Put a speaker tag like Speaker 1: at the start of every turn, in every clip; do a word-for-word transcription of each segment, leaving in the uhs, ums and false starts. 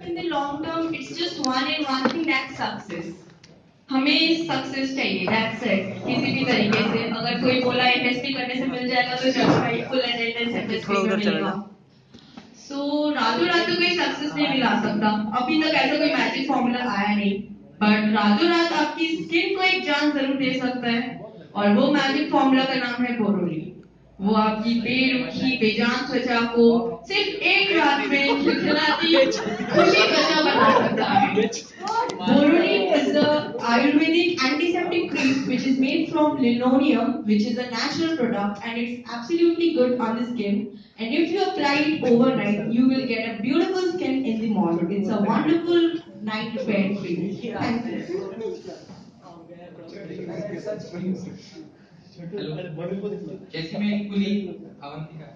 Speaker 1: in the long term, it's just one and one thing, that's success. हमें success चाहिए, that's it. किसी भी तरीके से अगर कोई बोला इंडस्ट्री करने से मिल जाएगा तो चलो भाई फुल अटेंडेंस इंडस्ट्री में मिलेगा. So रातों रात तो कोई सक्सेस नहीं मिला सकता. अभी तक ऐसा कोई मैजिक फॉर्मूला आया नहीं. बट रातों रात आपकी स्किन को एक जान जरूर दे सकता है और वो मैजिक फॉर्मूला का नाम है बोरोलीन. वो आपकी बेरुखी बेजान त्वचा को सिर्फ एक रात में खिलखिलाती खुली त्वचा बना सकता है. Borolene is the Ayurvedic antiseptic cream which is made from linoleum, which is a natural product, and it's absolutely good on the skin. And if you apply it overnight, you will get a beautiful skin in the morning. It's a wonderful night bed cream. Thank you.
Speaker 2: जैसे मैं कुली अवंतिका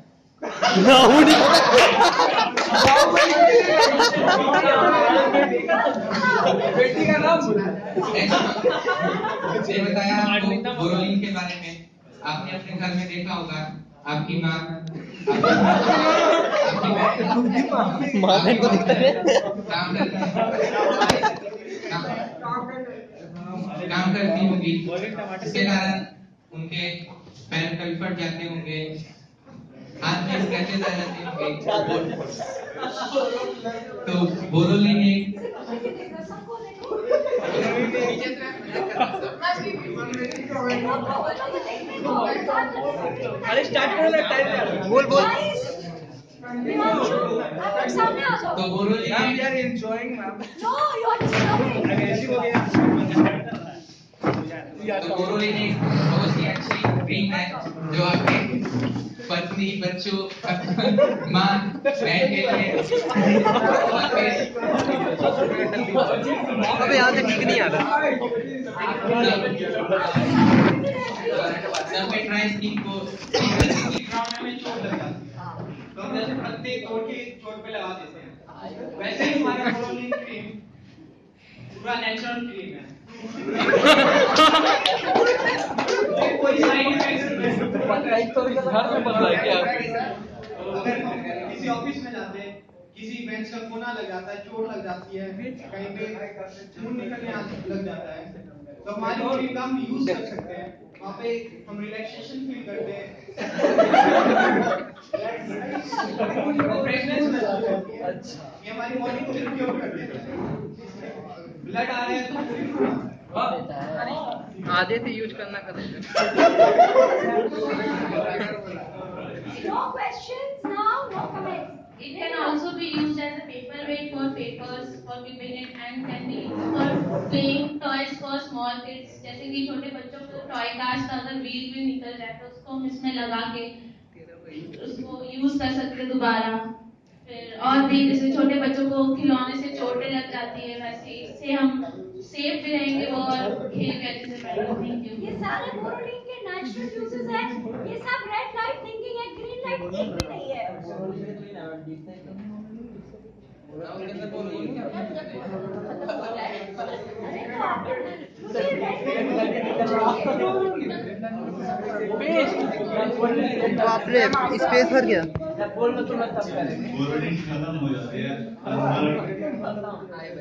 Speaker 2: बेटी का नाम ये बताया आपको बोरोलीन के बारे में. आपने अपने घर में देखा होगा आपकी माँ आपकी माँ को दिखता है काम काम करती होगी, इसके कारण उनके पैर कभी फट जाते होंगे, हाथ में स्क्रैचेस आ जाते होंगे. तो बोरोलीन एक
Speaker 3: अरे स्टार्ट करो ना टाइम
Speaker 4: बोल बोल.
Speaker 2: तो Boroline
Speaker 3: we are enjoying ma'am.
Speaker 5: No you are disturbing.
Speaker 3: अगर ऐसी हो गया
Speaker 2: तो बोरोलीन एक बहुत ही अच्छी क्रीम है जो आपके पत्नी बच्चों माँ बहन के लिए.
Speaker 4: अबे यहाँ से ठीक नहीं आ रहा.
Speaker 2: सब में ट्राई स्किन को ग्राउंड में चोट लगा तो हम जैसे पत्ते तोड़ के चोट पे लगा देते हैं, वैसे ही हमारा बोरोलीन क्रीम पूरा नेचुरल क्रीम है. कोई साइड इफेक्ट
Speaker 3: घर में बदला है क्या?
Speaker 6: अगर हम किसी ऑफिस में जाते हैं, किसी बेंच का कोना लग जाता है, चोट लग जाती है, कहीं पे खून निकलने लग जाता है, तो हमारी क्रीम का हम यूज कर सकते हैं. वहाँ पे हम रिलैक्सेशन फील करते हैं, फ्रेशनेस महसूस होती है. ये हमारी बॉडी को सिक्योर कर देता है. ब्लड आ रहा है तो
Speaker 4: आधे से यूज करना करें.
Speaker 5: No questions now, no comments.
Speaker 1: It can also be used as a paperweight for papers, for keeping it, and can be used for playing toys for small kids. जैसे कि छोटे बच्चों को टॉय कार्स का अगर wheel भी निकल जाए तो उसको हम इसमें लगा के उसको यूज कर सकते हैं दोबारा. फिर और भी जैसे छोटे बच्चों को खिलौने से चोटें लग जाती है, वैसे इससे हम सेफ भी रहेंगे वो और खेल के अच्छे से पढ़ेंगे.
Speaker 5: ये सारे बोरोलीन के नेचुरल यूजेस हैं. ये सब रेड लाइट थिंकिंग है, ग्रीन लाइट एक भी नहीं है.
Speaker 4: बाप रे स्पेस भर गया.
Speaker 3: बोल तो मैं तब करेंगे.
Speaker 6: बोरोलीन खत्म हो जाती है.